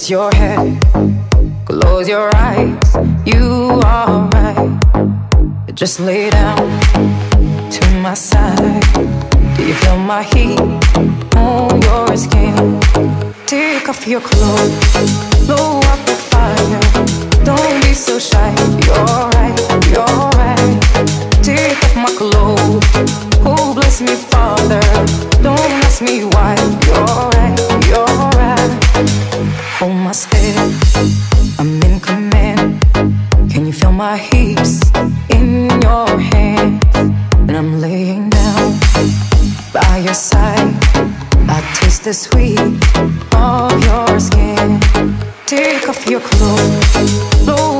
your head, close your eyes, you are right. Just lay down to my side. Do you feel my heat on your skin? Take off your clothes, blow up the fire. Don't be so shy, you're right, you're right. Take off my clothes, oh bless me Father. Don't ask me why, you're right, you're right. Hold my step, I'm in command. Can you feel my hips in your hands? And I'm laying down by your side. I taste the sweet of your skin. Take off your clothes, blow